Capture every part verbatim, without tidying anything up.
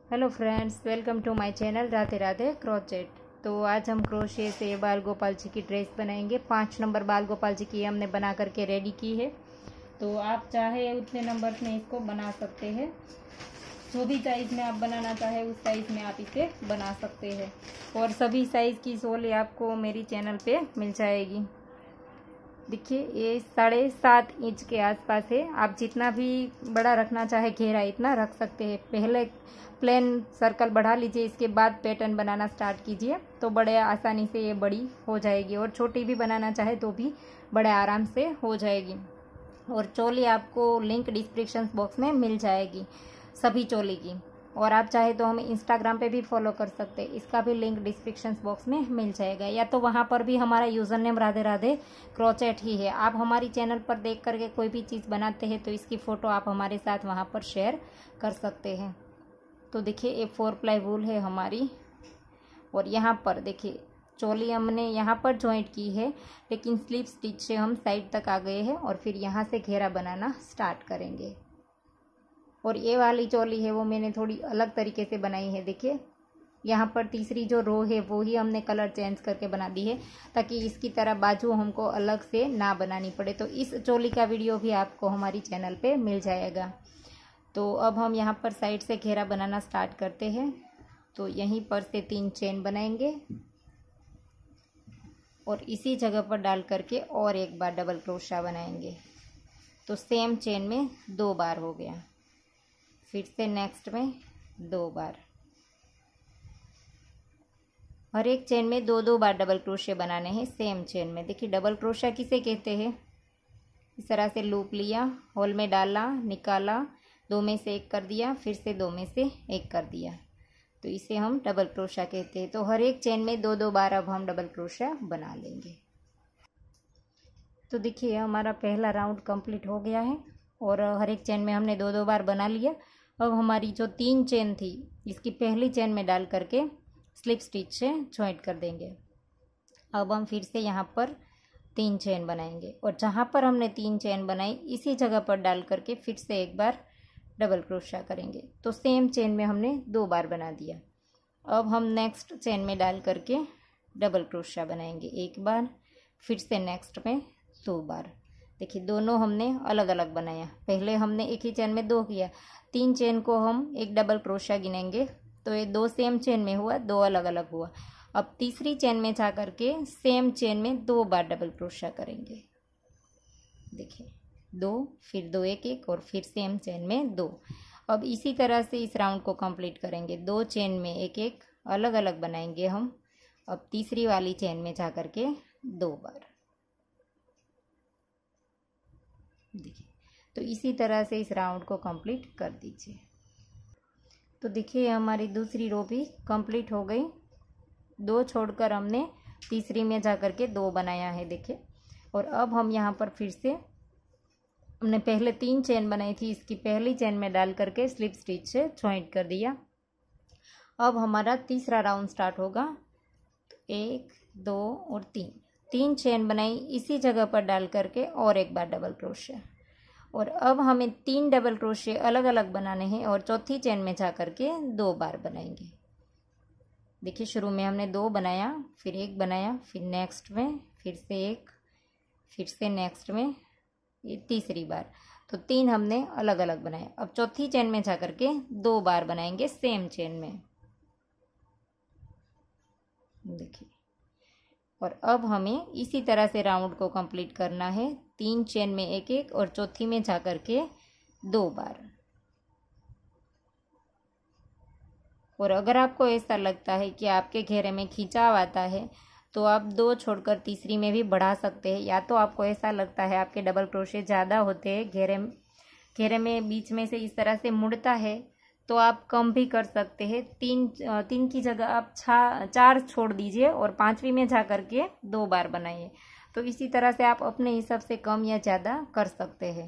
Hello friends, welcome to my channel Radhe Radhe crochet. तो आज हम क्रोशे से बाल गोपाल जी की ड्रेस बनाएंगे। पाँच नंबर बाल गोपाल जी की हमने बना करके रेडी की है। तो आप चाहे उतने नंबर में इसको बना सकते हैं। जो भी साइज़ में आप बनाना चाहे उस साइज़ में आप इसे बना सकते हैं। और सभी साइज़ की सोले आपको मेरी चैनल पे मिल जाएगी। देखिए, ये साढ़े सात इंच के आसपास है। आप जितना भी बड़ा रखना चाहे घेरा इतना रख सकते हैं। पहले प्लेन सर्कल बढ़ा लीजिए, इसके बाद पैटर्न बनाना स्टार्ट कीजिए तो बड़े आसानी से ये बड़ी हो जाएगी। और छोटी भी बनाना चाहे तो भी बड़े आराम से हो जाएगी। और चोली आपको लिंक डिस्क्रिप्शन बॉक्स में मिल जाएगी सभी चोली की। और आप चाहे तो हमें इंस्टाग्राम पे भी फॉलो कर सकते हैं, इसका भी लिंक डिस्क्रिप्शन बॉक्स में मिल जाएगा। या तो वहाँ पर भी हमारा username Radhe Radhe crochet ही है। आप हमारी चैनल पर देख करके कोई भी चीज़ बनाते हैं तो इसकी फ़ोटो आप हमारे साथ वहाँ पर शेयर कर सकते हैं। तो देखिए, ये फोर प्लाई वूल है हमारी। और यहाँ पर देखिए, चोली हमने यहाँ पर जॉइंट की है, लेकिन स्लीव स्टिच से हम साइड तक आ गए हैं और फिर यहाँ से घेरा बनाना स्टार्ट करेंगे। और ये वाली चोली है वो मैंने थोड़ी अलग तरीके से बनाई है। देखिए, यहाँ पर तीसरी जो रो है वो ही हमने कलर चेंज करके बना दी है, ताकि इसकी तरह बाजू हमको अलग से ना बनानी पड़े। तो इस चोली का वीडियो भी आपको हमारी चैनल पे मिल जाएगा। तो अब हम यहाँ पर साइड से घेरा बनाना स्टार्ट करते हैं। तो यहीं पर से तीन चेन बनाएंगे और इसी जगह पर डाल करके और एक बार डबल क्रोशा बनाएंगे। तो सेम चेन में दो बार हो गया, फिर से नेक्स्ट में दो बार। हर एक चेन में दो दो बार डबल क्रोशे बनाने हैं सेम चेन में। देखिए, डबल क्रोशा किसे कहते हैं। इस तरह से लूप लिया, होल में डाला, निकाला, दो में से एक कर दिया, फिर से दो में से एक कर दिया, तो इसे हम डबल क्रोशा कहते हैं। तो हर एक चेन में दो दो बार अब हम डबल क्रोशा बना लेंगे। तो देखिए, हमारा पहला राउंड कंप्लीट हो गया है और हर एक चेन में हमने दो दो बार बना लिया। अब हमारी जो तीन चेन थी, इसकी पहली चेन में डाल करके स्लिप स्टिच से जॉइंट कर देंगे। अब हम फिर से यहाँ पर तीन चेन बनाएंगे और जहाँ पर हमने तीन चेन बनाई इसी जगह पर डाल करके फिर से एक बार डबल क्रोशा करेंगे। तो सेम चेन में हमने दो बार बना दिया। अब हम नेक्स्ट चेन में डाल करके डबल क्रोशा बनाएंगे एक बार, फिर से नेक्स्ट में दो बार। देखिए, दोनों हमने अलग अलग बनाया। पहले हमने एक ही चेन में दो किया, तीन चेन को हम एक डबल क्रोशा गिनेंगे तो ये दो सेम चेन में हुआ, दो अलग अलग हुआ। अब तीसरी चेन में जा करके सेम चेन में दो बार डबल क्रोशा करेंगे। देखिए, दो, फिर दो, एक एक, और फिर सेम चेन में दो। अब इसी तरह से इस राउंड को कंप्लीट करेंगे। दो चेन में एक एक अलग अलग बनाएंगे हम। अब तीसरी वाली चेन में जा करके दो बार। देखिए, तो इसी तरह से इस राउंड को कंप्लीट कर दीजिए। तो देखिए, हमारी दूसरी रो भी कंप्लीट हो गई। दो छोड़कर हमने तीसरी में जा करके दो बनाया है। देखिए, और अब हम यहाँ पर फिर से हमने पहले तीन चेन बनाई थी, इसकी पहली चेन में डाल करके स्लिप स्टिच से जॉइंट कर दिया। अब हमारा तीसरा राउंड स्टार्ट होगा। तो एक, दो और तीन, तीन चेन बनाई इसी जगह पर डाल करके और एक बार डबल क्रोशे। और अब हमें तीन डबल क्रोशे अलग अलग बनाने हैं और चौथी चेन में जा करके दो बार बनाएंगे। देखिए, शुरू में हमने दो बनाया, फिर एक बनाया, फिर नेक्स्ट में फिर से एक, फिर से नेक्स्ट में ये तीसरी बार। तो तीन हमने अलग अलग बनाए। अब चौथी चेन में जा करके दो बार बनाएंगे सेम चेन में। देखिए, और अब हमें इसी तरह से राउंड को कंप्लीट करना है। तीन चेन में एक एक और चौथी में जा करके दो बार। और अगर आपको ऐसा लगता है कि आपके घेरे में खिंचाव आता है तो आप दो छोड़कर तीसरी में भी बढ़ा सकते हैं। या तो आपको ऐसा लगता है आपके डबल क्रोशे ज़्यादा होते हैं, घेरे घेरे में बीच में से इस तरह से मुड़ता है, तो आप कम भी कर सकते हैं। तीन तीन की जगह आप छा चार छोड़ दीजिए और पांचवी में जा करके दो बार बनाइए। तो इसी तरह से आप अपने हिसाब से कम या ज़्यादा कर सकते हैं।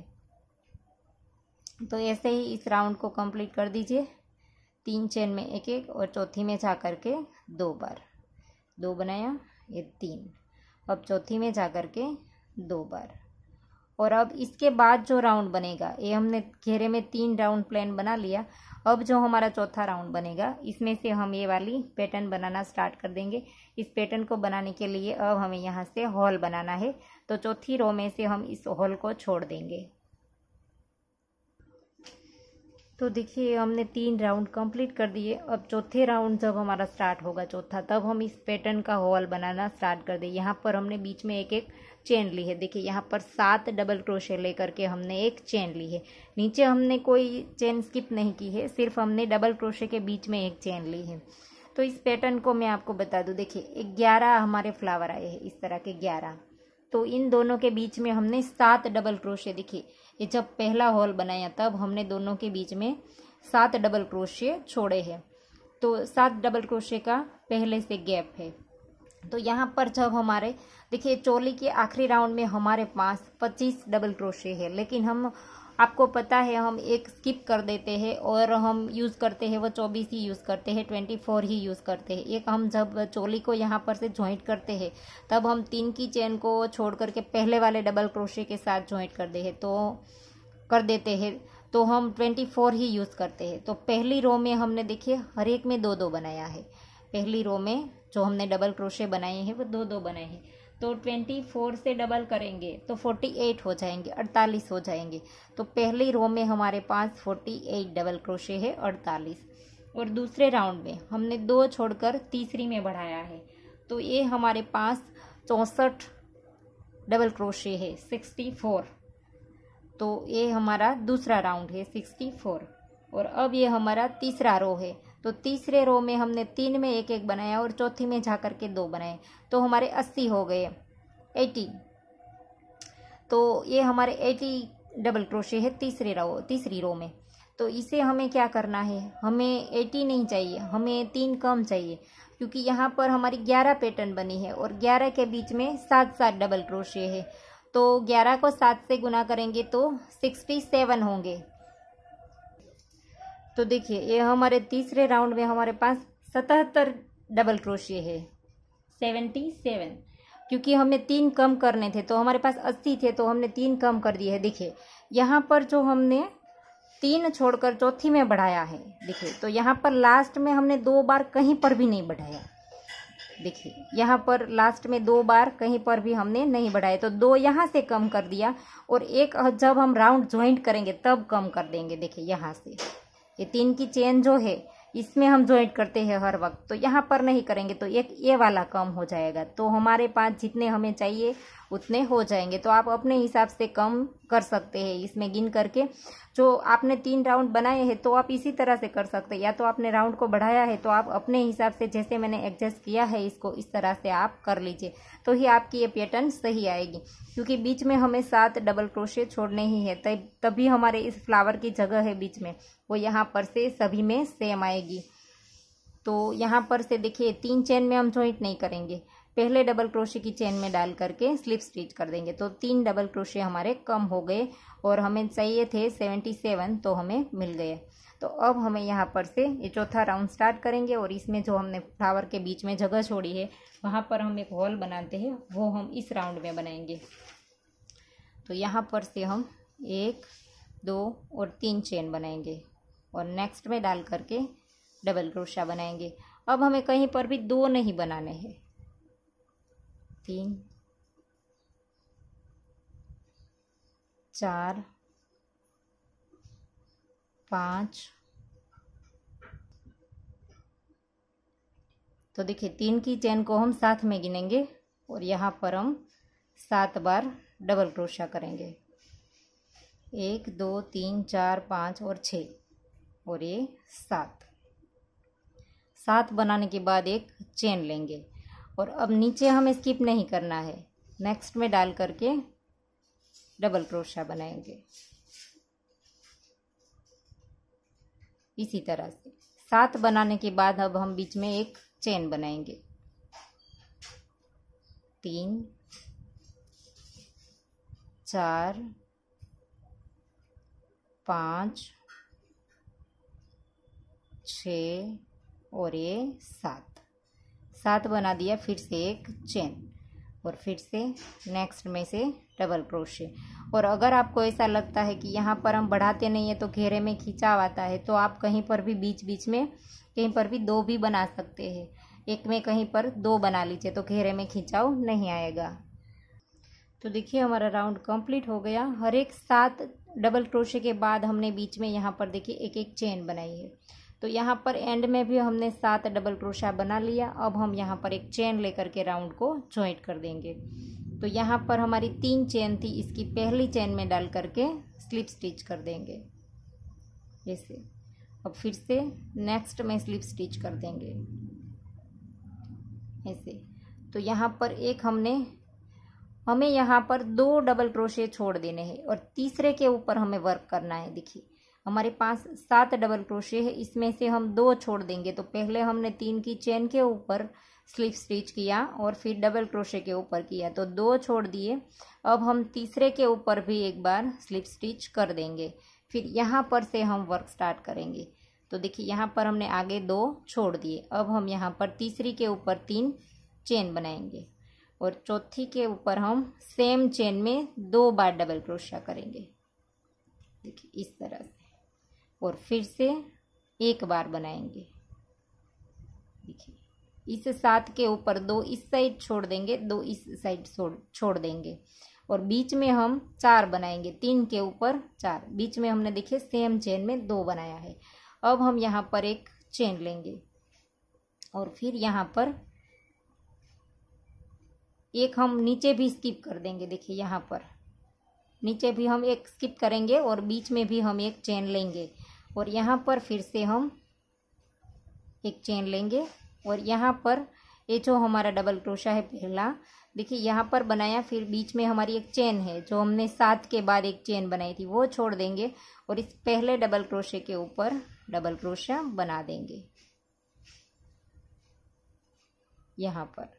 तो ऐसे ही इस राउंड को कंप्लीट कर दीजिए। तीन चेन में एक एक और चौथी में जा करके दो बार। दो बनाया, ये तीन। अब चौथी में जा करके दो बार। और अब इसके बाद जो राउंड बनेगा, ये हमने घेरे में तीन राउंड प्लेन बना लिया। अब जो हमारा चौथा राउंड बनेगा इसमें से हम ये वाली पैटर्न बनाना स्टार्ट कर देंगे। इस पैटर्न को बनाने के लिए अब हमें यहाँ से हॉल बनाना है, तो चौथी रो में से हम इस हॉल को छोड़ देंगे। तो देखिए हमने तीन राउंड कंप्लीट कर दिए। अब चौथे राउंड जब हमारा स्टार्ट होगा चौथा, तब हम इस पैटर्न का हॉल बनाना स्टार्ट कर दें। यहाँ पर हमने बीच में एक एक चेन ली है। देखिए यहाँ पर सात डबल क्रोशे लेकर के हमने एक चेन ली है। नीचे हमने कोई चेन स्किप नहीं की है, सिर्फ हमने डबल क्रोशे के बीच में एक चेन ली है। तो इस पैटर्न को मैं आपको बता दूं, देखिए ग्यारह हमारे फ्लावर आए हैं इस तरह के ग्यारह। तो इन दोनों के बीच में हमने सात डबल क्रोशे, देखिए ये जब पहला हॉल बनाया तब हमने दोनों के बीच में सात डबल क्रोशे छोड़े हैं। तो सात डबल क्रोशे का पहले से गैप है। तो यहाँ पर जब हमारे देखिए चोली के आखिरी राउंड में हमारे पास पच्चीस डबल क्रोशे है, लेकिन हम आपको पता है हम एक स्किप कर देते हैं और हम यूज़ करते हैं वो चौबीस ही यूज़ करते हैं, चौबीस ही यूज़ करते हैं। एक हम जब चोली को यहाँ पर से जॉइंट करते हैं तब हम तीन की चेन को छोड़ करके पहले वाले डबल क्रोशे के साथ जॉइंट कर दे हैं तो कर देते हैं तो हम चौबीस ही यूज़ करते हैं। तो पहली रो में हमने देखिए हर एक में दो दो बनाया है। पहली रो में जो हमने डबल क्रोशे बनाए हैं वो दो दो बनाए हैं। तो चौबीस से डबल करेंगे तो अड़तालीस हो जाएंगे, अड़तालीस हो जाएंगे। तो पहली रो में हमारे पास अड़तालीस डबल क्रोशे है, अड़तालीस। और दूसरे राउंड में हमने दो छोड़कर तीसरी में बढ़ाया है, तो ये हमारे पास चौंसठ डबल क्रोशे है, चौंसठ। तो ये हमारा दूसरा राउंड है, चौंसठ। और अब ये हमारा तीसरा रो है। तो तीसरे रो में हमने तीन में एक एक बनाया और चौथी में जा कर के दो बनाए, तो हमारे अस्सी हो गए, अस्सी। तो ये हमारे अस्सी डबल क्रोशे है तीसरे रो तीसरी रो में। तो इसे हमें क्या करना है, हमें अस्सी नहीं चाहिए, हमें तीन कम चाहिए, क्योंकि यहाँ पर हमारी ग्यारह पैटर्न बनी है और ग्यारह के बीच में सात सात डबल क्रोशे है। तो ग्यारह को सात से गुना करेंगे तो सड़सठ होंगे। तो देखिए ये हमारे तीसरे राउंड में हमारे पास सतहत्तर डबल क्रोशे है, सतहत्तर। क्योंकि हमें तीन कम करने थे तो हमारे पास अस्सी थे, तो हमने तीन कम कर दिए है। देखिए यहाँ पर जो हमने तीन छोड़कर चौथी में बढ़ाया है, देखिए तो यहाँ पर लास्ट में हमने दो बार कहीं पर भी नहीं बढ़ाया। देखिए यहाँ पर लास्ट में दो बार कहीं पर भी हमने नहीं बढ़ाया, तो दो यहाँ से कम कर दिया और एक जब हम राउंड ज्वाइंट करेंगे तब कम कर देंगे। देखिए यहाँ से ये तीन की चेन जो है इसमें हम ज्वाइंट करते हैं हर वक्त, तो यहाँ पर नहीं करेंगे तो एक ये वाला कम हो जाएगा। तो हमारे पास जितने हमें चाहिए उतने हो जाएंगे। तो आप अपने हिसाब से कम कर सकते हैं इसमें गिन करके। जो आपने तीन राउंड बनाए हैं तो आप इसी तरह से कर सकते हैं, या तो आपने राउंड को बढ़ाया है तो आप अपने हिसाब से जैसे मैंने एडजस्ट किया है इसको इस तरह से आप कर लीजिए, तो ही आपकी ये पैटर्न सही आएगी। क्योंकि बीच में हमें सात डबल क्रोशे छोड़ने ही है, तब तभी हमारे इस फ्लावर की जगह है बीच में वो यहाँ पर से सभी में सेम आएगी। तो यहाँ पर से देखिए तीन चेन में हम जॉइंट नहीं करेंगे, पहले डबल क्रोशे की चेन में डाल करके स्लिप स्टिच कर देंगे। तो तीन डबल क्रोशे हमारे कम हो गए और हमें चाहिए थे सतहत्तर, तो हमें मिल गए। तो अब हमें यहाँ पर से ये चौथा राउंड स्टार्ट करेंगे और इसमें जो हमने फ्लावर के बीच में जगह छोड़ी है वहाँ पर हम एक हॉल बनाते हैं, वो हम इस राउंड में बनाएंगे। तो यहाँ पर से हम एक दो और तीन चेन बनाएंगे और नेक्स्ट में डाल करके डबल क्रोशा बनाएंगे। अब हमें कहीं पर भी दो नहीं बनाने हैं, तीन चार पाँच। तो देखिए तीन की चेन को हम साथ में गिनेंगे और यहाँ पर हम सात बार डबल क्रोशा करेंगे, एक दो तीन चार पाँच और छः और ये सात। सात बनाने के बाद एक चेन लेंगे और अब नीचे हमें स्किप नहीं करना है, नेक्स्ट में डाल करके डबल क्रोशा बनाएंगे इसी तरह से। सात बनाने के बाद अब हम बीच में एक चेन बनाएंगे, तीन चार पाँच छः और ये सात। सात बना दिया, फिर से एक चेन और फिर से नेक्स्ट में से डबल क्रोशे। और अगर आपको ऐसा लगता है कि यहाँ पर हम बढ़ाते नहीं है तो घेरे में खिंचाव आता है, तो आप कहीं पर भी बीच बीच में कहीं पर भी दो भी बना सकते हैं। एक में कहीं पर दो बना लीजिए तो घेरे में खिंचाव नहीं आएगा। तो देखिए हमारा राउंड कंप्लीट हो गया। हर एक सात डबल क्रोशे के बाद हमने बीच में यहाँ पर देखिए एक एक चेन बनाई है। तो यहाँ पर एंड में भी हमने सात डबल क्रोशा बना लिया। अब हम यहाँ पर एक चेन लेकर के राउंड को जॉइंट कर देंगे। तो यहाँ पर हमारी तीन चेन थी, इसकी पहली चेन में डाल करके स्लिप स्टिच कर देंगे ऐसे। अब फिर से नेक्स्ट में स्लिप स्टिच कर देंगे ऐसे। तो यहाँ पर एक हमने हमें यहाँ पर दो डबल क्रोशे छोड़ देने हैं और तीसरे के ऊपर हमें वर्क करना है। देखिए हमारे पास सात डबल क्रोशे है, इसमें से हम दो छोड़ देंगे। तो पहले हमने तीन की चेन के ऊपर स्लिप स्टिच किया और फिर डबल क्रोशे के ऊपर किया, तो दो छोड़ दिए। अब हम तीसरे के ऊपर भी एक बार स्लिप स्टिच कर देंगे, फिर यहाँ पर से हम वर्क स्टार्ट करेंगे। तो देखिए यहाँ पर हमने आगे दो छोड़ दिए। अब हम यहाँ पर तीसरी के ऊपर तीन चेन बनाएंगे और चौथी के ऊपर हम सेम चेन में दो बार डबल क्रोशा करेंगे। देखिए इस तरह से, और फिर से एक बार बनाएंगे। देखिए इस सात के ऊपर दो इस साइड छोड़ देंगे, दो इस साइड छोड़ देंगे और बीच में हम चार बनाएंगे। तीन के ऊपर चार, बीच में हमने देखिए सेम चेन में दो बनाया है। अब हम यहाँ पर एक चेन लेंगे और फिर यहाँ पर एक हम नीचे भी स्किप कर देंगे। देखिए यहाँ पर नीचे भी हम एक स्किप करेंगे और बीच में भी हम एक चेन लेंगे और यहाँ पर फिर से हम एक चेन लेंगे और यहाँ पर ये जो हमारा डबल क्रोशा है पहला, देखिए यहाँ पर बनाया, फिर बीच में हमारी एक चेन है जो हमने सात के बाद एक चेन बनाई थी, वो छोड़ देंगे और इस पहले डबल क्रोशे के ऊपर डबल क्रोशा बना देंगे यहाँ पर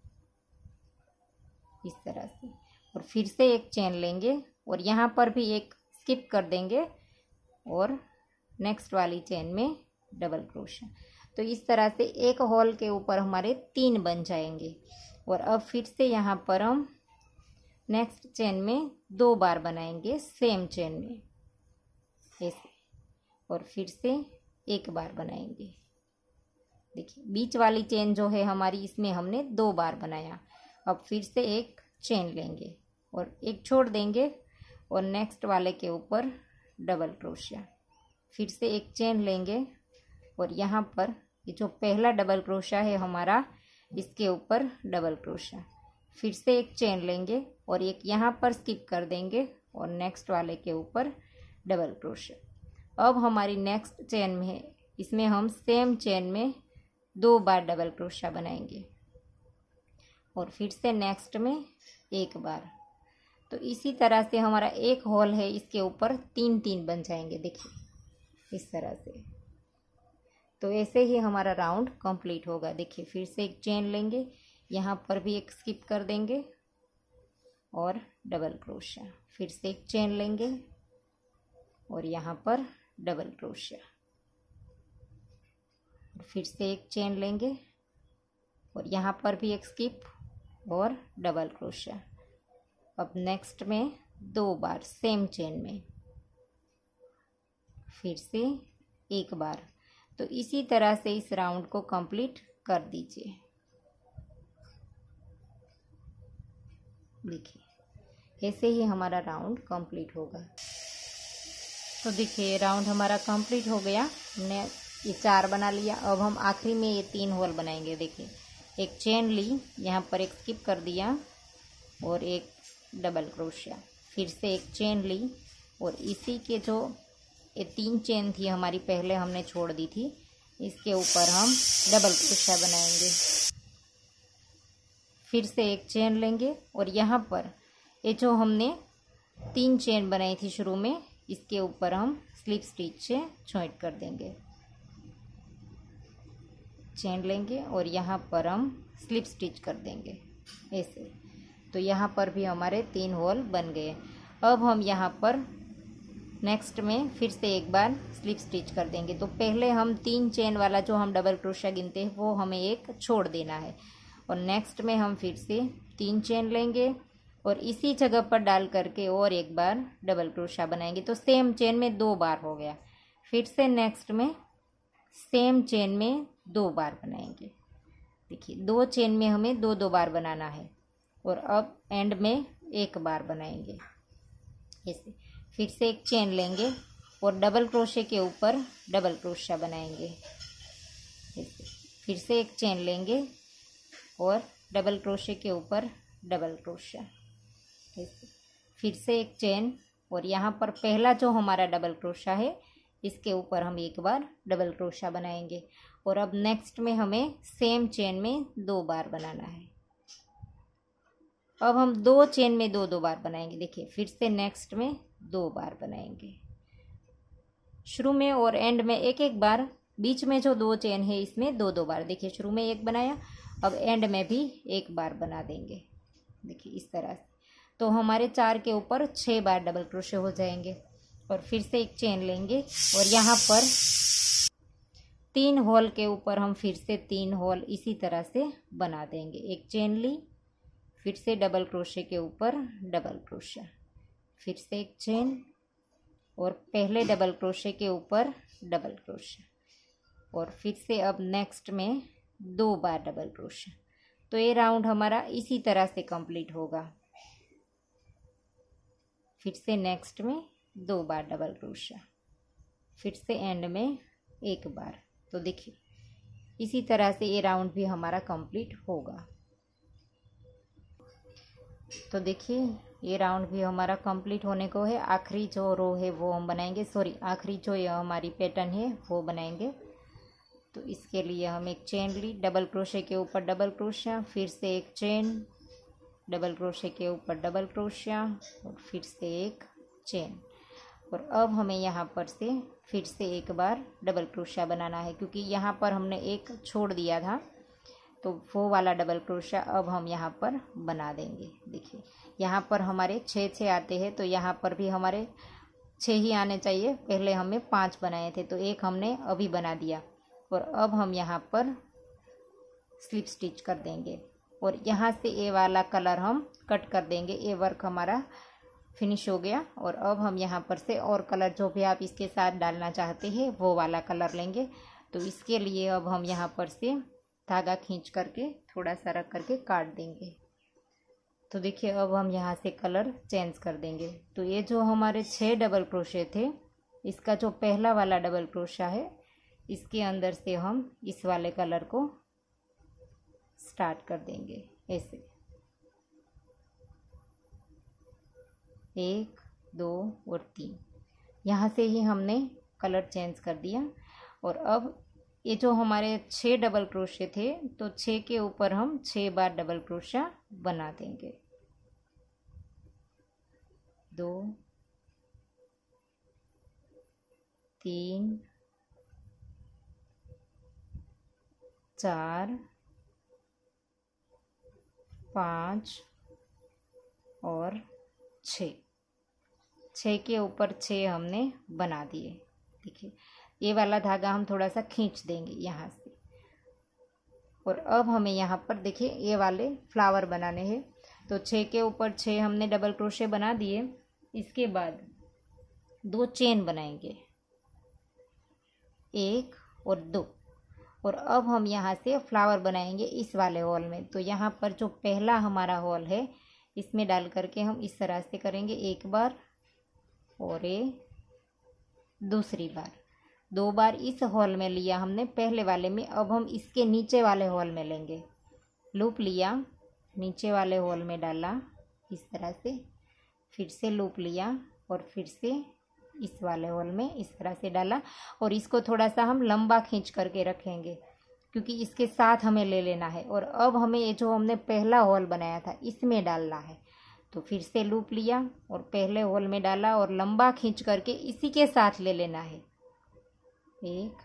इस तरह से। और फिर से एक चेन लेंगे और यहाँ पर भी एक स्किप कर देंगे और नेक्स्ट वाली चेन में डबल क्रोशा। तो इस तरह से एक होल के ऊपर हमारे तीन बन जाएंगे। और अब फिर से यहाँ पर हम नेक्स्ट चेन में दो बार बनाएंगे सेम चेन में ऐसे, और फिर से एक बार बनाएंगे। देखिए बीच वाली चेन जो है हमारी, इसमें हमने दो बार बनाया। अब फिर से एक चेन लेंगे और एक छोड़ देंगे और नेक्स्ट वाले के ऊपर डबल क्रोशिया, फिर से एक चेन लेंगे और यहाँ पर ये जो पहला डबल क्रोशिया है हमारा, इसके ऊपर डबल क्रोशिया, फिर से एक चेन लेंगे और एक यहाँ पर स्किप कर देंगे और नेक्स्ट वाले के ऊपर डबल क्रोशिया। अब हमारी नेक्स्ट चेन में है, इसमें हम सेम चेन में दो बार डबल क्रोशिया बनाएंगे और फिर से नेक्स्ट में एक बार। तो इसी तरह से हमारा एक होल है, इसके ऊपर तीन तीन बन जाएंगे। देखिए इस तरह से। तो ऐसे ही हमारा राउंड कंप्लीट होगा। देखिए फिर से एक चेन लेंगे, यहाँ पर भी एक स्किप कर देंगे और डबल क्रोशिया, फिर से एक चेन लेंगे और यहाँ पर डबल क्रोशिया, फिर से एक चेन लेंगे और यहाँ पर भी एक स्किप और डबल क्रोशिया। अब नेक्स्ट में दो बार सेम चेन में, फिर से एक बार। तो इसी तरह से इस राउंड को कंप्लीट कर दीजिए। देखिए ऐसे ही हमारा राउंड कंप्लीट होगा। तो देखिए राउंड हमारा कंप्लीट हो गया, हमने ये चार बना लिया। अब हम आखिरी में ये तीन होल बनाएंगे। देखिए एक चेन ली, यहाँ पर एक स्किप कर दिया और एक डबल क्रोशिया, फिर से एक चेन ली और इसी के जो ये तीन चेन थी हमारी पहले हमने छोड़ दी थी, इसके ऊपर हम डबल क्रोशिया बनाएंगे। फिर से एक चेन लेंगे और यहाँ पर ये जो हमने तीन चेन बनाई थी शुरू में, इसके ऊपर हम स्लिप स्टिच से जॉइंट कर देंगे। चेन लेंगे और यहाँ पर हम स्लिप स्टिच कर देंगे ऐसे। तो यहाँ पर भी हमारे तीन होल बन गए। अब हम यहाँ पर नेक्स्ट में फिर से एक बार स्लिप स्टिच कर देंगे। तो पहले हम तीन चेन वाला जो हम डबल क्रोशिया गिनते हैं वो हमें एक छोड़ देना है और नेक्स्ट में हम फिर से तीन चेन लेंगे और इसी जगह पर डाल करके और एक बार डबल क्रोशिया बनाएंगे। तो सेम चेन में दो बार हो गया। फिर से नेक्स्ट में सेम चेन में दो बार बनाएंगे। देखिए दो चेन में हमें दो दो बार बनाना है और अब एंड में एक बार बनाएंगे ऐसे। फिर से एक चेन लेंगे और डबल क्रोशे के ऊपर डबल क्रोशिया बनाएंगे ऐसे। फिर से एक चेन लेंगे और डबल क्रोशे के ऊपर डबल क्रोशिया ऐसे। फिर से एक चेन और यहाँ पर पहला जो हमारा डबल क्रोशिया है इसके ऊपर हम एक बार डबल क्रोशिया बनाएंगे। और अब नेक्स्ट में हमें सेम चेन में दो बार बनाना है। अब हम दो चेन में दो दो बार बनाएंगे। देखिए फिर से नेक्स्ट में दो बार बनाएंगे। शुरू में और एंड में एक एक बार, बीच में जो दो चेन है इसमें दो दो बार। देखिए शुरू में एक बनाया, अब एंड में भी एक बार बना देंगे। देखिए इस तरह से तो हमारे चार के ऊपर छः बार डबल क्रोशे हो जाएंगे। और फिर से एक चेन लेंगे और यहाँ पर तीन होल के ऊपर हम फिर से तीन होल इसी तरह से बना देंगे। एक चेन ली, फिर से डबल क्रोशे के ऊपर डबल क्रोशिया, फिर से एक चेन और पहले डबल क्रोशे के ऊपर डबल क्रोशिया और फिर से अब नेक्स्ट में दो बार डबल क्रोशिया। तो ये राउंड हमारा इसी तरह से कंप्लीट होगा। फिर से नेक्स्ट में दो बार डबल क्रोशिया, फिर से एंड में एक बार। तो देखिए इसी तरह से ये राउंड भी हमारा कंप्लीट होगा। तो देखिए ये राउंड भी हमारा कंप्लीट होने को है। आखिरी जो रो है वो हम बनाएंगे, सॉरी आखिरी जो ये हमारी पैटर्न है वो बनाएंगे। तो इसके लिए हम एक चेन ली, डबल क्रोशे के ऊपर डबल क्रोशिया, फिर से एक चेन, डबल क्रोशे के ऊपर डबल क्रोशिया और फिर से एक चेन। और अब हमें यहाँ पर से फिर से एक बार डबल क्रोशिया बनाना है, क्योंकि यहाँ पर हमने एक छोड़ दिया था तो वो वाला डबल क्रोशिया अब हम यहाँ पर बना देंगे। देखिए यहाँ पर हमारे छः छः आते हैं, तो यहाँ पर भी हमारे छः ही आने चाहिए। पहले हमें पाँच बनाए थे तो एक हमने अभी बना दिया। और अब हम यहाँ पर स्लिप स्टिच कर देंगे और यहाँ से ये वाला कलर हम कट कर देंगे। ये वर्क हमारा फिनिश हो गया। और अब हम यहाँ पर से और कलर जो भी आप इसके साथ डालना चाहते हैं वो वाला कलर लेंगे। तो इसके लिए अब हम यहाँ पर से धागा खींच करके थोड़ा सा रख करके काट देंगे। तो देखिए अब हम यहाँ से कलर चेंज कर देंगे। तो ये जो हमारे छः डबल क्रोशे थे, इसका जो पहला वाला डबल क्रोशा है इसके अंदर से हम इस वाले कलर को स्टार्ट कर देंगे ऐसे। एक, दो और तीन, यहाँ से ही हमने कलर चेंज कर दिया। और अब ये जो हमारे छः डबल क्रोशे थे तो छः के ऊपर हम छः बार डबल क्रोशा बना देंगे। दो, तीन, चार, पाँच और छः। छः के ऊपर छः हमने बना दिए। देखिए ये वाला धागा हम थोड़ा सा खींच देंगे यहाँ से। और अब हमें यहाँ पर देखिए ये वाले फ्लावर बनाने हैं। तो छः के ऊपर छः हमने डबल क्रोशे बना दिए। इसके बाद दो चेन बनाएंगे, एक और दो। और अब हम यहाँ से फ्लावर बनाएंगे इस वाले हॉल में। तो यहाँ पर जो पहला हमारा हॉल है इसमें डाल करके हम इस तरह से करेंगे, एक बार और ये दूसरी बार। दो बार इस हॉल में लिया हमने पहले वाले में। अब हम इसके नीचे वाले हॉल में लेंगे। लूप लिया, नीचे वाले हॉल में डाला इस तरह से, फिर से लूप लिया और फिर से इस वाले हॉल में इस तरह से डाला। और इसको थोड़ा सा हम लंबा खींच करके रखेंगे क्योंकि इसके साथ हमें ले लेना है। और अब हमें ये जो हमने पहला हॉल बनाया था इसमें डालना है। तो फिर से लूप लिया और पहले हॉल में डाला और लंबा खींच करके इसी के साथ ले लेना है। एक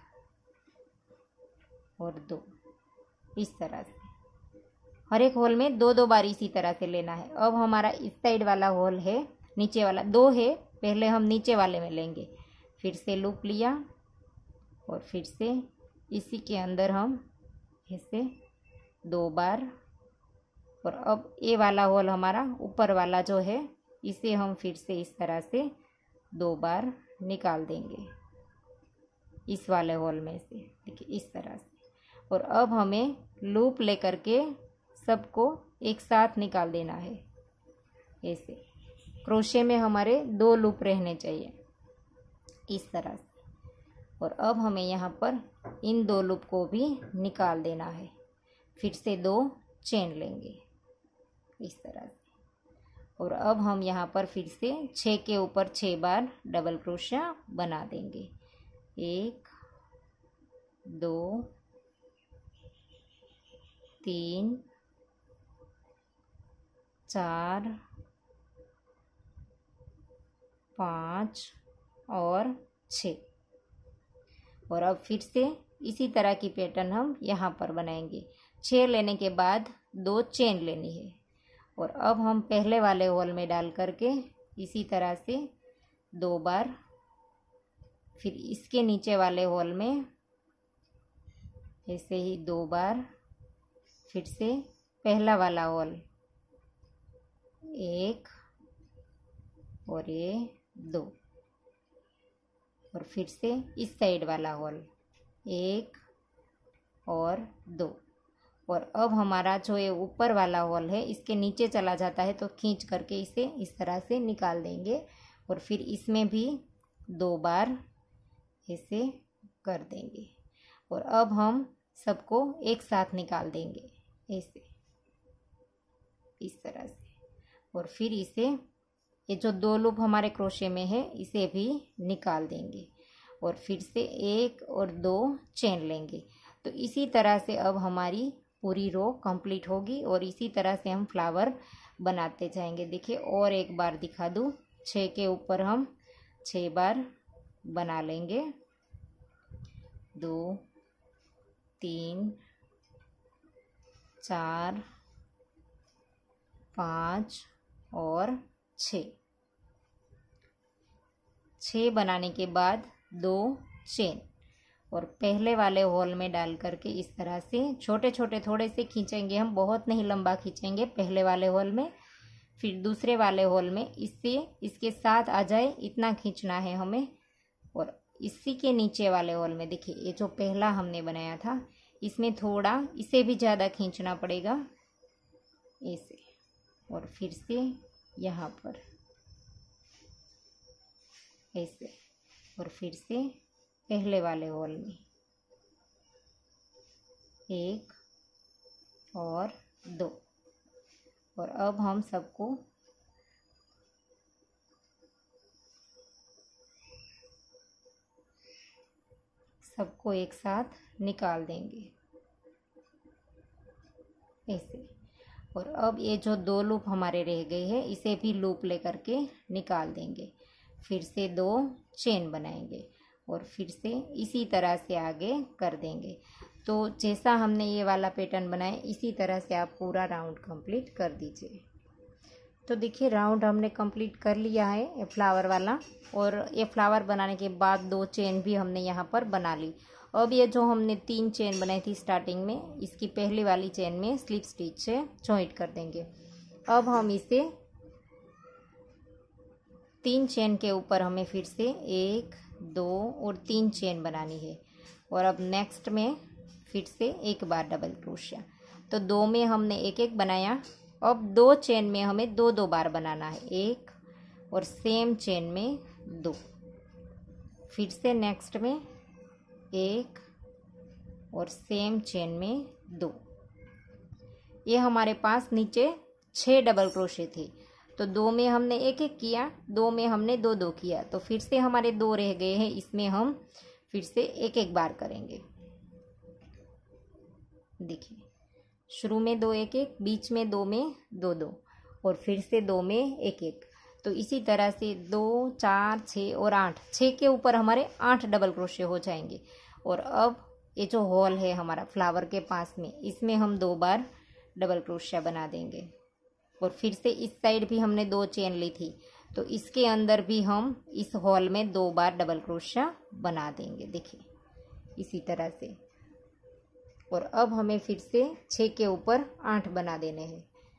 और दो, इस तरह से हर एक हॉल में दो दो बार इसी तरह से लेना है। अब हमारा इस साइड वाला हॉल है, नीचे वाला दो है, पहले हम नीचे वाले में लेंगे। फिर से लूप लिया और फिर से इसी के अंदर हम ऐसे दो बार और अब ये वाला होल हमारा ऊपर वाला जो है इसे हम फिर से इस तरह से दो बार निकाल देंगे इस वाले होल में से, देखिए इस तरह से। और अब हमें लूप लेकर के सबको एक साथ निकाल देना है ऐसे। क्रोशे में हमारे दो लूप रहने चाहिए इस तरह से। और अब हमें यहाँ पर इन दो लूप को भी निकाल देना है, फिर से दो चेन लेंगे इस तरह से। और अब हम यहाँ पर फिर से छः के ऊपर छः बार डबल क्रोशिया बना देंगे। एक, दो, तीन, चार, पाँच और छः। और अब फिर से इसी तरह की पैटर्न हम यहाँ पर बनाएंगे। छः लेने के बाद दो चेन लेनी है। और अब हम पहले वाले होल में डाल करके इसी तरह से दो बार, फिर इसके नीचे वाले होल में ऐसे ही दो बार, फिर से पहला वाला होल एक और ये दो, और फिर से इस साइड वाला होल एक और दो। और अब हमारा जो ये ऊपर वाला होल है इसके नीचे चला जाता है, तो खींच करके इसे इस तरह से निकाल देंगे। और फिर इसमें भी दो बार ऐसे कर देंगे। और अब हम सबको एक साथ निकाल देंगे ऐसे इस तरह से। और फिर इसे, ये जो दो लूप हमारे क्रोशे में है इसे भी निकाल देंगे। और फिर से एक और दो चेन लेंगे। तो इसी तरह से अब हमारी पूरी रो कंप्लीट होगी। और इसी तरह से हम फ्लावर बनाते जाएंगे। देखिए और एक बार दिखा दूँ, छः के ऊपर हम छः बार बना लेंगे। दो, तीन, चार, पाँच और छः। छः बनाने के बाद दो चेन, और पहले वाले होल में डाल करके इस तरह से छोटे छोटे थोड़े से खींचेंगे हम, बहुत नहीं लंबा खींचेंगे पहले वाले होल में। फिर दूसरे वाले होल में इससे इसके साथ आ जाए इतना खींचना है हमें। और इसी के नीचे वाले होल में देखिए ये जो पहला हमने बनाया था इसमें थोड़ा इसे भी ज़्यादा खींचना पड़ेगा ऐसे। और फिर से यहाँ पर ऐसे, और फिर से पहले वाले होल में एक और दो। और अब हम सबको सबको एक साथ निकाल देंगे ऐसे। और अब ये जो दो लूप हमारे रह गए हैं इसे भी लूप लेकर के निकाल देंगे। फिर से दो चेन बनाएंगे और फिर से इसी तरह से आगे कर देंगे। तो जैसा हमने ये वाला पैटर्न बनाया इसी तरह से आप पूरा राउंड कंप्लीट कर दीजिए। तो देखिए राउंड हमने कंप्लीट कर लिया है ये फ्लावर वाला। और ये फ्लावर बनाने के बाद दो चेन भी हमने यहाँ पर बना ली। अब ये जो हमने तीन चेन बनाई थी स्टार्टिंग में, इसकी पहली वाली चेन में स्लिप स्टिच से जॉइंट कर देंगे। अब हम इसे तीन चेन के ऊपर हमें फिर से एक, दो और तीन चेन बनानी है। और अब नेक्स्ट में फिर से एक बार डबल क्रोशिया। तो दो में हमने एक एक बनाया, अब दो चेन में हमें दो दो बार बनाना है, एक और सेम चेन में दो। फिर से नेक्स्ट में एक और सेम चेन में दो। ये हमारे पास नीचे छः डबल क्रोशे थे, तो दो में हमने एक एक किया, दो में हमने दो दो किया, तो फिर से हमारे दो रह गए हैं, इसमें हम फिर से एक एक बार करेंगे। देखिए शुरू में दो एक एक, बीच में दो में दो दो, और फिर से दो में एक एक। तो इसी तरह से दो, चार, छः और आठ, छः के ऊपर हमारे आठ डबल क्रोशे हो जाएंगे। और अब ये जो होल है हमारा फ्लावर के पास में, इसमें हम दो बार डबल क्रोशिया बना देंगे। और फिर से इस साइड भी हमने दो चेन ली थी, तो इसके अंदर भी हम इस होल में दो बार डबल क्रोशिया बना देंगे। देखिए इसी तरह से। और अब हमें फिर से छः के ऊपर आठ बना देने हैं।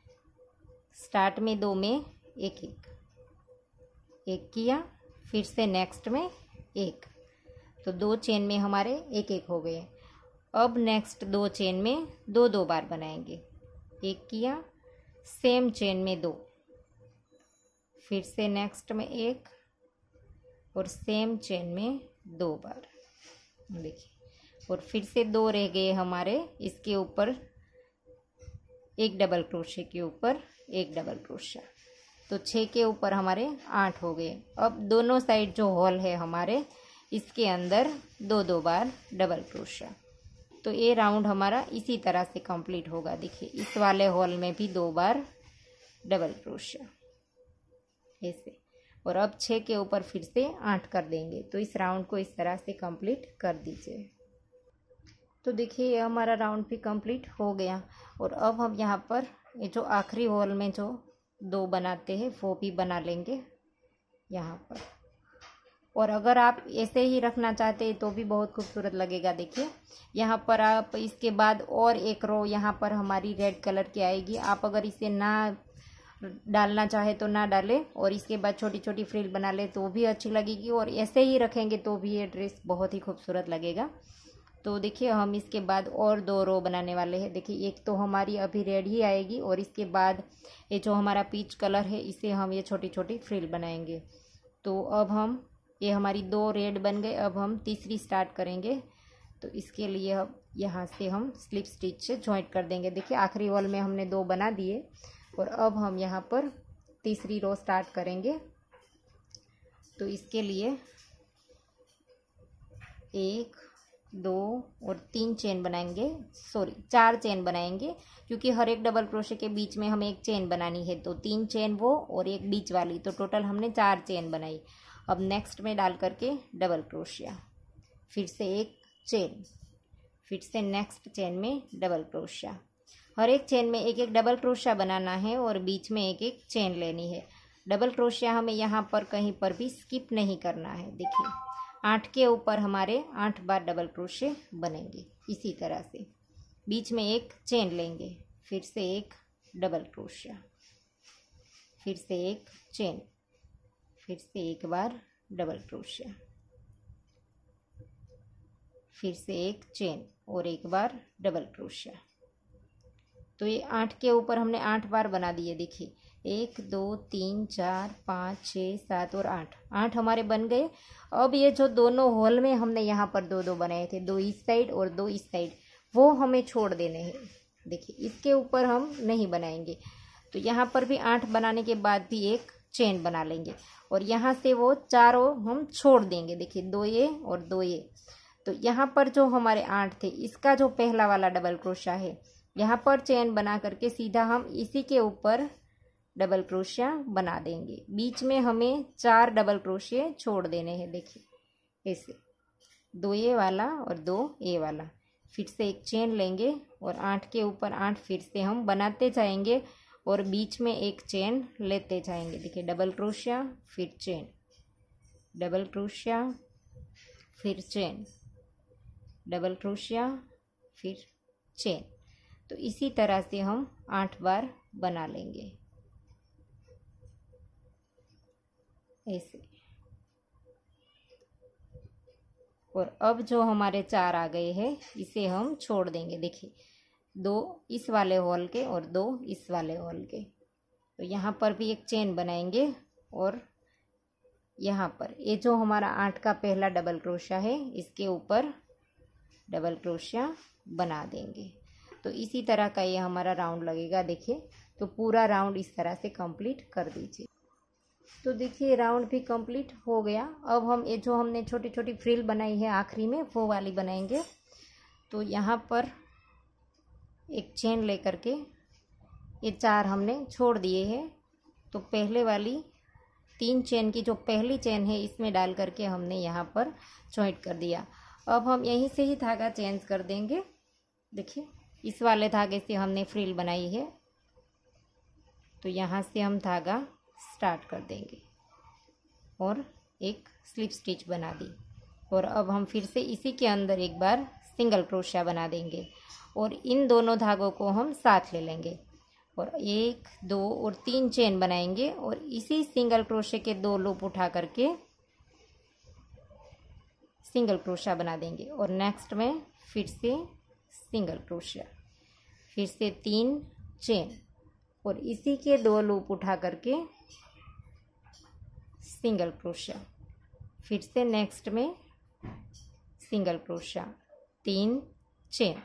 स्टार्ट में दो में एक एक एक किया, फिर से नेक्स्ट में एक, तो दो चेन में हमारे एक एक हो गए। अब नेक्स्ट दो चेन में दो दो बार बनाएंगे। एक किया, सेम चेन में दो, फिर से नेक्स्ट में एक और सेम चेन में दो बार, देखिए, और फिर से दो रह गए हमारे, इसके ऊपर एक डबल क्रोशे के ऊपर एक डबल क्रोशा, तो छः के ऊपर हमारे आठ हो गए। अब दोनों साइड जो होल है हमारे, इसके अंदर दो दो बार डबल क्रोशा, तो ये राउंड हमारा इसी तरह से कंप्लीट होगा। देखिए, इस वाले होल में भी दो बार डबल क्रोशा ऐसे, और अब छः के ऊपर फिर से आठ कर देंगे। तो इस राउंड को इस तरह से कंप्लीट कर दीजिए। तो देखिए, ये हमारा राउंड भी कंप्लीट हो गया। और अब हम यहाँ पर ये जो आखिरी होल में जो दो बनाते हैं वो भी बना लेंगे यहाँ पर। और अगर आप ऐसे ही रखना चाहते हैं तो भी बहुत खूबसूरत लगेगा। देखिए, यहाँ पर आप इसके बाद और एक रो यहाँ पर हमारी रेड कलर की आएगी। आप अगर इसे ना डालना चाहे तो ना डालें, और इसके बाद छोटी छोटी फ्रिल बना ले तो भी अच्छी लगेगी, और ऐसे ही रखेंगे तो भी ये ड्रेस बहुत ही खूबसूरत लगेगा। तो देखिए, हम इसके बाद और दो रो बनाने वाले हैं। देखिए, एक तो हमारी अभी रेड ही आएगी, और इसके बाद ये जो हमारा पीच कलर है इसे हम ये छोटी छोटी फ्रिल बनाएंगे। तो अब हम ये हमारी दो रेड बन गए। अब हम तीसरी स्टार्ट करेंगे, तो इसके लिए अब यहाँ से हम स्लिप स्टिच से जॉइंट कर देंगे। देखिए, आखिरी वॉल में हमने दो बना दिए, और अब हम यहाँ पर तीसरी रो स्टार्ट करेंगे। तो इसके लिए एक, दो और तीन चेन बनाएंगे, सॉरी चार चेन बनाएंगे, क्योंकि हर एक डबल क्रोशे के बीच में हमें एक चेन बनानी है। तो तीन चेन वो और एक बीच वाली, तो टोटल हमने चार चेन बनाई। अब नेक्स्ट में डाल करके डबल क्रोशिया, फिर से एक चेन, फिर से नेक्स्ट चेन में डबल क्रोशिया। हर एक चेन में एक एक डबल क्रोशिया बनाना है और बीच में एक एक चेन लेनी है। डबल क्रोशिया हमें यहाँ पर कहीं पर भी स्किप नहीं करना है। देखिए, आठ के ऊपर हमारे आठ बार डबल क्रोशे बनेंगे। इसी तरह से बीच में एक चेन लेंगे, फिर से एक डबल क्रोशिया, फिर से एक चेन, फिर से एक बार डबल क्रोशिया, फिर से एक चेन और एक बार डबल क्रोशिया। तो ये आठ के ऊपर हमने आठ बार बना दिए। देखिए, एक, दो, तीन, चार, पाँच, छः, सात और आठ, आठ हमारे बन गए। अब ये जो दोनों होल में हमने यहाँ पर दो दो बनाए थे, दो इस साइड और दो इस साइड, वो हमें छोड़ देने हैं। देखिए, इसके ऊपर हम नहीं बनाएंगे। तो यहाँ पर भी आठ बनाने के बाद भी एक चेन बना लेंगे, और यहाँ से वो चारों हम छोड़ देंगे। देखिए, दो ये और दो ये। तो यहाँ पर जो हमारे आठ थे, इसका जो पहला वाला डबल क्रोशिया है, यहाँ पर चेन बना करके सीधा हम इसी के ऊपर डबल क्रोशिया बना देंगे। बीच में हमें चार डबल क्रोशिया छोड़ देने हैं। देखिए, ऐसे दो ये वाला और दो ये वाला, फिर से एक चेन लेंगे और आठ के ऊपर आठ फिर से हम बनाते जाएंगे और बीच में एक चेन लेते जाएंगे। देखिए, डबल क्रोशिया, फिर चेन, डबल क्रोशिया, फिर चेन, डबल क्रोशिया, फिर चेन। तो इसी तरह से हम आठ बार बना लेंगे ऐसे। और अब जो हमारे चार आ गए हैं, इसे हम छोड़ देंगे। देखिए, दो इस वाले होल के और दो इस वाले होल के। तो यहाँ पर भी एक चेन बनाएंगे, और यहाँ पर ये जो हमारा आठ का पहला डबल क्रोशिया है, इसके ऊपर डबल क्रोशिया बना देंगे। तो इसी तरह का ये हमारा राउंड लगेगा। देखिए, तो पूरा राउंड इस तरह से कंप्लीट कर दीजिए। तो देखिए, राउंड भी कंप्लीट हो गया। अब हम ये जो हमने छोटी छोटी फ्रिल बनाई है आखिरी में, वो वाली बनाएंगे। तो यहाँ पर एक चेन लेकर के ये चार हमने छोड़ दिए हैं। तो पहले वाली तीन चेन की जो पहली चेन है, इसमें डाल करके हमने यहाँ पर जॉइंट कर दिया। अब हम यहीं से ही धागा चेंज कर देंगे। देखिए, इस वाले धागे से हमने फ्रिल बनाई है, तो यहाँ से हम धागा स्टार्ट कर देंगे और एक स्लिप स्टिच बना दी। और अब हम फिर से इसी के अंदर एक बार सिंगल क्रोशिया बना देंगे, और इन दोनों धागों को हम साथ ले लेंगे और एक दो और तीन चेन बनाएंगे और इसी सिंगल क्रोशे के दो लूप उठा करके सिंगल क्रोशा बना देंगे। और नेक्स्ट में फिर से सिंगल क्रोशा, फिर से तीन चेन और इसी के दो लूप उठा करके सिंगल क्रोशा, फिर से नेक्स्ट में सिंगल क्रोशा, तीन चेन,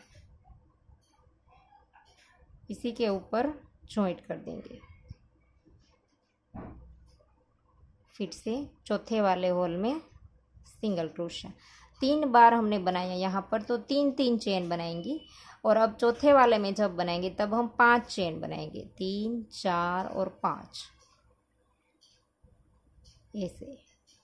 इसी के ऊपर जॉइंट कर देंगे। फिर से चौथे वाले होल में सिंगल क्रोशा, तीन बार हमने बनाया यहाँ पर, तो तीन तीन चेन बनाएंगी। और अब चौथे वाले में जब बनाएंगे तब हम पांच चेन बनाएंगे, तीन चार और पाँच, ऐसे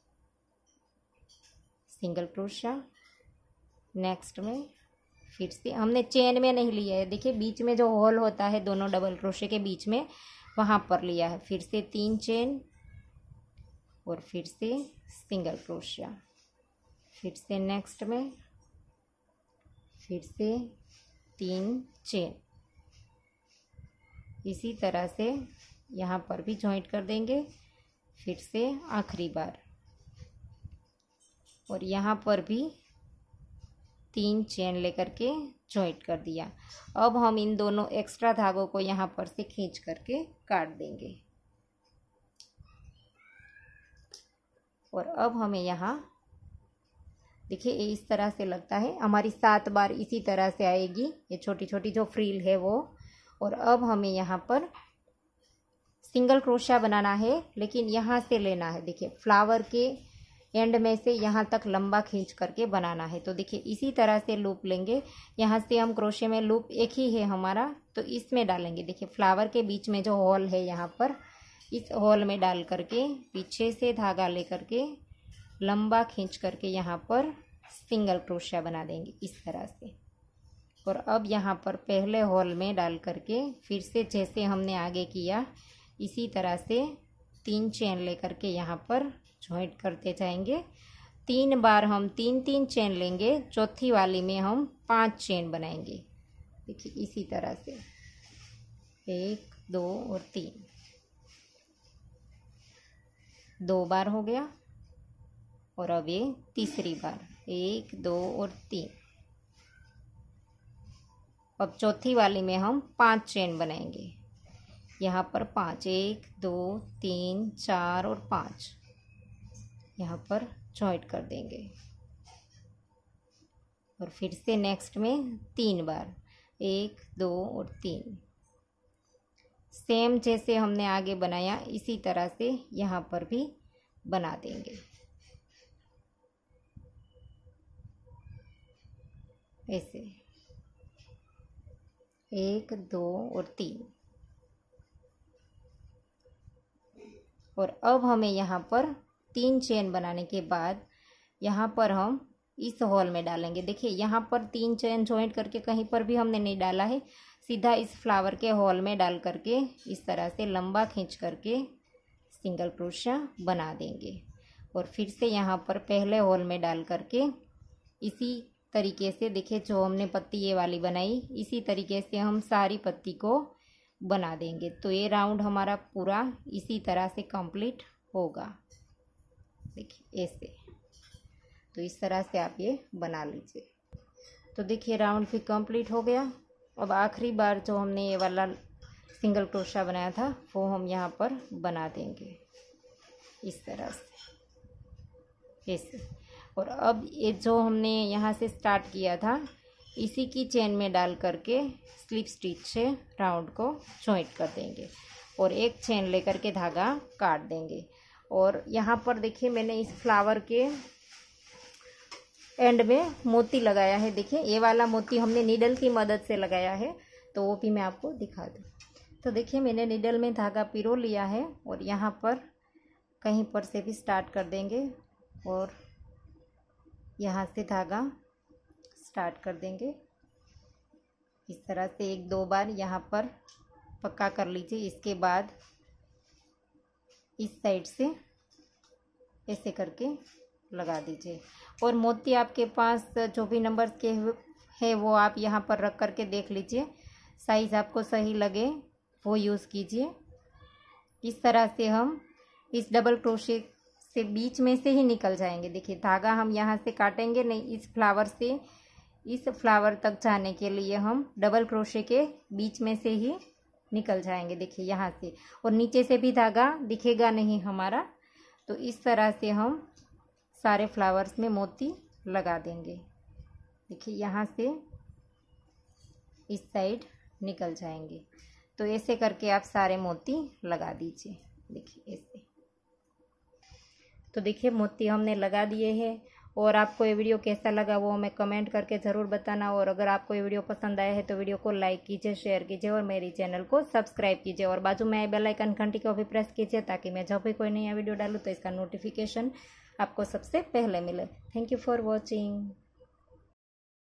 सिंगल क्रोशा। नेक्स्ट में फिर से हमने चेन में नहीं लिया है, देखिए बीच में जो होल होता है दोनों डबल क्रोशे के बीच में, वहाँ पर लिया है। फिर से तीन चेन और फिर से सिंगल क्रोशा, फिर से नेक्स्ट में फिर से तीन चेन, इसी तरह से यहाँ पर भी जॉइंट कर देंगे। फिर से आखिरी बार और यहाँ पर भी तीन चेन लेकर के जॉइंट कर दिया। अब हम इन दोनों एक्स्ट्रा धागों को यहाँ पर से खींच करके काट देंगे। और अब हमें यहाँ देखिए इस तरह से लगता है, हमारी सात बार इसी तरह से आएगी, ये छोटी छोटी जो फ्रील है वो। और अब हमें यहाँ पर सिंगल क्रोशा बनाना है, लेकिन यहाँ से लेना है, देखिए फ्लावर के एंड में से यहाँ तक लंबा खींच करके बनाना है। तो देखिए इसी तरह से लूप लेंगे, यहाँ से हम क्रोशे में लूप एक ही है हमारा, तो इसमें डालेंगे। देखिए फ्लावर के बीच में जो होल है यहाँ पर, इस होल में डाल करके पीछे से धागा ले करके लंबा खींच करके यहाँ पर सिंगल क्रोशा बना देंगे इस तरह से। और अब यहाँ पर पहले होल में डाल करके फिर से जैसे हमने आगे किया इसी तरह से तीन चेन लेकर के यहाँ पर जॉइंट करते जाएंगे। तीन बार हम तीन तीन चेन लेंगे, चौथी वाली में हम पांच चेन बनाएंगे। देखिए इसी तरह से एक दो और तीन, दो बार हो गया। और अब ये तीसरी बार, एक दो और तीन। अब चौथी वाली में हम पांच चेन बनाएंगे, यहाँ पर पांच, एक दो तीन चार और पाँच, यहाँ पर जॉइंट कर देंगे। और फिर से नेक्स्ट में तीन बार, एक दो और तीन, सेम जैसे हमने आगे बनाया इसी तरह से यहाँ पर भी बना देंगे, ऐसे एक दो और तीन। और अब हमें यहाँ पर तीन चेन बनाने के बाद यहाँ पर हम इस होल में डालेंगे। देखिए यहाँ पर तीन चेन जॉइंट करके कहीं पर भी हमने नहीं डाला है, सीधा इस फ्लावर के होल में डाल करके इस तरह से लंबा खींच करके सिंगल क्रोशा बना देंगे। और फिर से यहाँ पर पहले होल में डाल करके इसी तरीके से, देखिए जो हमने पत्ती ये वाली बनाई इसी तरीके से हम सारी पत्ती को बना देंगे। तो ये राउंड हमारा पूरा इसी तरह से कंप्लीट होगा। देखिए ऐसे, तो इस तरह से आप ये बना लीजिए। तो देखिए राउंड भी कंप्लीट हो गया। अब आखिरी बार जो हमने ये वाला सिंगल क्रोशा बनाया था वो हम यहाँ पर बना देंगे इस तरह से, ऐसे। और अब ये जो हमने यहाँ से स्टार्ट किया था इसी की चेन में डाल करके स्लिप स्टिच से राउंड को जॉइंट कर देंगे और एक चेन लेकर के धागा काट देंगे। और यहाँ पर देखिए मैंने इस फ्लावर के एंड में मोती लगाया है। देखिए ये वाला मोती हमने नीडल की मदद से लगाया है, तो वो भी मैं आपको दिखा दूँ। तो देखिए मैंने नीडल में धागा पिरो लिया है और यहाँ पर कहीं पर से भी स्टार्ट कर देंगे और यहाँ से धागा स्टार्ट कर देंगे इस तरह से। एक दो बार यहाँ पर पक्का कर लीजिए, इसके बाद इस साइड से ऐसे करके लगा दीजिए। और मोती आपके पास जो भी नंबर के है वो आप यहाँ पर रख करके देख लीजिए, साइज़ आपको सही लगे वो यूज़ कीजिए। इस तरह से हम इस डबल क्रोशे से बीच में से ही निकल जाएंगे। देखिए धागा हम यहाँ से काटेंगे नहीं, इस फ्लावर से इस फ्लावर तक जाने के लिए हम डबल क्रोशे के बीच में से ही निकल जाएंगे। देखिए यहाँ से, और नीचे से भी धागा दिखेगा नहीं हमारा। तो इस तरह से हम सारे फ्लावर्स में मोती लगा देंगे। देखिए यहाँ से इस साइड निकल जाएंगे। तो ऐसे करके आप सारे मोती लगा दीजिए। देखिए ऐसे। तो देखिए मोती हमने लगा दिए हैं। और आपको ये वीडियो कैसा लगा वो हमें कमेंट करके ज़रूर बताना। और अगर आपको ये वीडियो पसंद आया है तो वीडियो को लाइक कीजिए, शेयर कीजिए और मेरी चैनल को सब्सक्राइब कीजिए। और बाजू में आई बेल आइकन घंटी को भी प्रेस कीजिए ताकि मैं जब भी कोई नया वीडियो डालूँ तो इसका नोटिफिकेशन आपको सबसे पहले मिले। Thank you for watching.